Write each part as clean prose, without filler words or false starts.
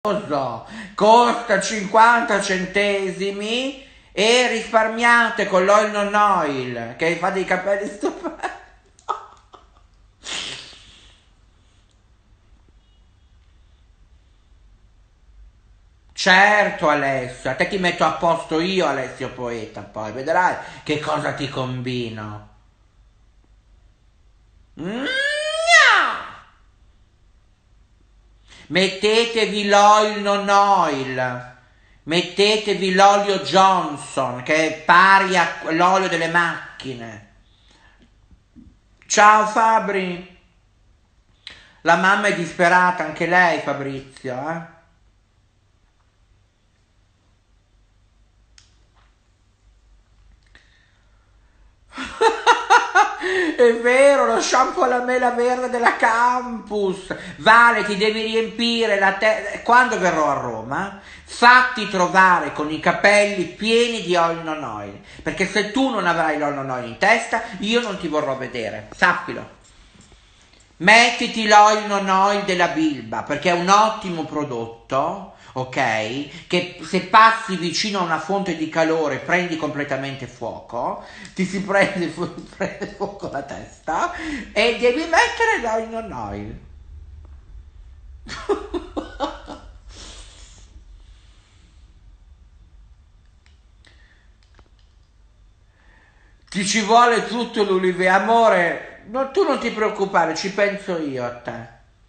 costa 50 centesimi e risparmiate con l'oil non oil che fa dei capelli stupendi. Certo Alessio, a te ti metto a posto io Alessio Poeta, poi vedrai che cosa ti combino. Mettetevi l'oil non oil, mettetevi l'olio Johnson che è pari all'olio delle macchine. Ciao Fabri, la mamma è disperata anche lei Fabrizio, eh? È vero, lo shampoo alla mela verde della Campus. Vale, ti devi riempire la testa. Quando verrò a Roma, fatti trovare con i capelli pieni di oil non oil. Perché se tu non avrai l'oil non oil in testa, io non ti vorrò vedere. Sappilo. Mettiti l'oil non oil della Bilba, perché è un ottimo prodotto, ok? Che se passi vicino a una fonte di calore prendi completamente fuoco, ti si prende fuoco la testa e devi mettere l'oil non oil. Ti ci vuole tutto l'olive, amore, tu non ti preoccupare, ci penso io a te.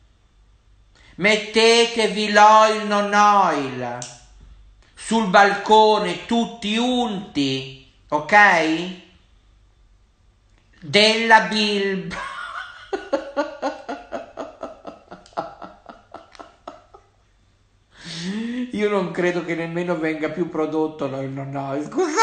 Mettetevi l'oil non oil sul balcone tutti unti, ok? Della Bilba. Io non credo che nemmeno venga più prodotto l'oil non oil, scusa.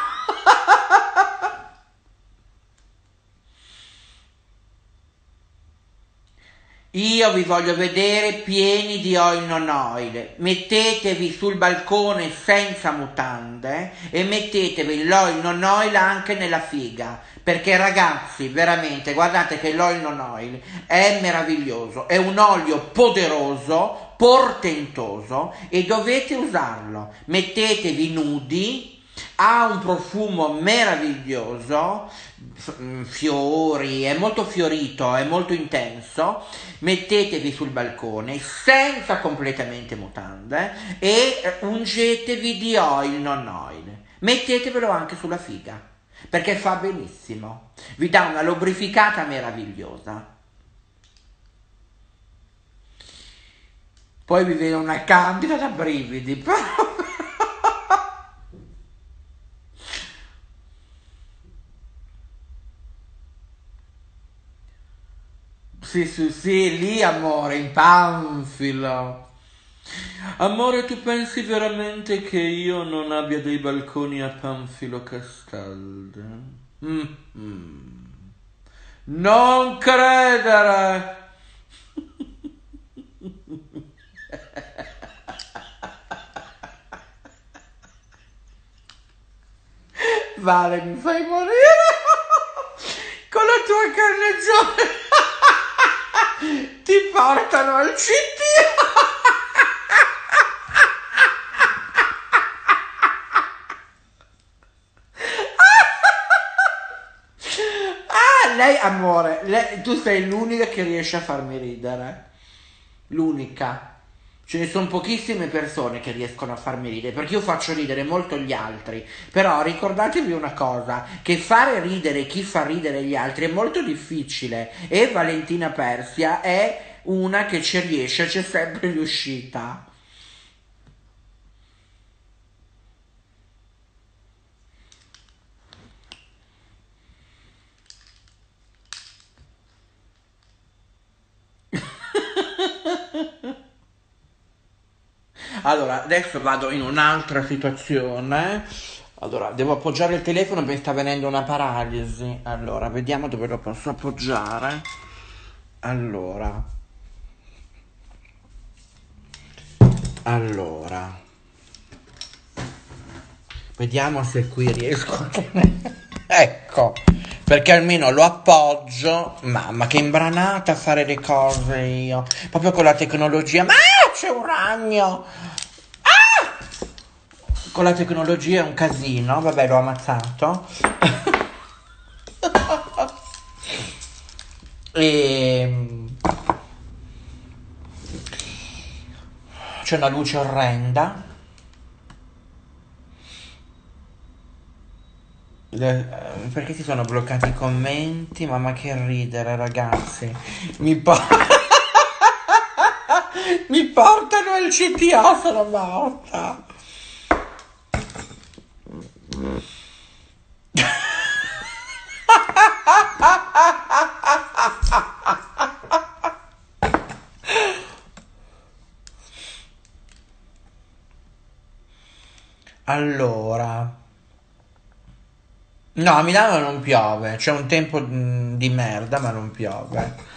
Io vi voglio vedere pieni di oil non oil. Mettetevi sul balcone senza mutande e mettetevi l'oil non oil anche nella figa. Perché ragazzi, veramente, guardate che l'oil non oil è meraviglioso. È un olio poderoso, portentoso e dovete usarlo. Mettetevi nudi. Ha un profumo meraviglioso, fiori, è molto fiorito, è molto intenso. Mettetevi sul balcone senza completamente mutande e ungetevi di oil non oil. Mettetevelo anche sulla figa perché fa benissimo, vi dà una lubrificata meravigliosa. Poi vi viene una candida da brividi. Sì, lì amore, in Panfilo. Amore, tu pensi veramente che io non abbia dei balconi a Panfilo Castaldo? Non credere! Vale, mi fai morire con la tua carnegione. Ti portano al CT. Lei, amore, tu sei l'unica che riesce a farmi ridere. L'unica. Ce ne sono pochissime persone che riescono a farmi ridere, perché io faccio ridere molto gli altri. Però ricordatevi una cosa, che fare ridere chi fa ridere gli altri è molto difficile. E Valentina Persia è una che ci riesce, c'è sempre riuscita. Allora, adesso vado in un'altra situazione. Allora, devo appoggiare il telefono perché sta venendo una paralisi. Allora, vediamo dove lo posso appoggiare. Allora, vediamo se qui riesco a... Ecco, perché almeno lo appoggio. Mamma, che imbranata a fare le cose io. Proprio con la tecnologia. Ma c'è un ragno. Con la tecnologia è un casino, vabbè, l'ho ammazzato. E c'è una luce orrenda. Perché si sono bloccati i commenti? Mamma che ridere, ragazzi. Mi, po- mi portano al CTO, sono morta. Allora, no, a Milano non piove, c'è un tempo di merda, ma non piove.